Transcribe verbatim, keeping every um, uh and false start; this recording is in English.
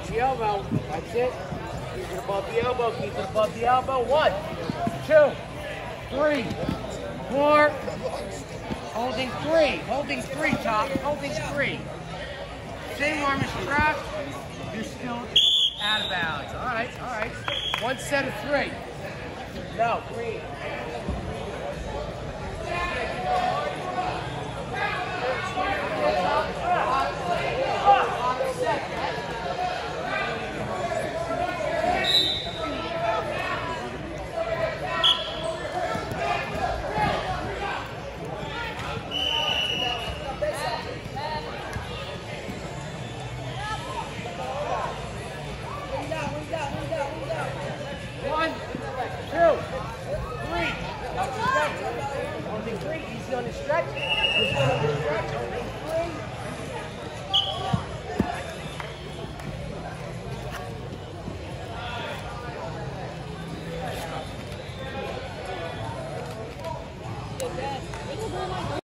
Watch the elbow. That's it. Keep it above the elbow. Keep it above the elbow. One, two, three, four. Holding three. Holding three, top. Holding three. Same arm as trapped. You're still out of bounds. All right, all right. One set of three. No, green. One, two, three. Holding three. Easy on the stretch. Easy on the stretch.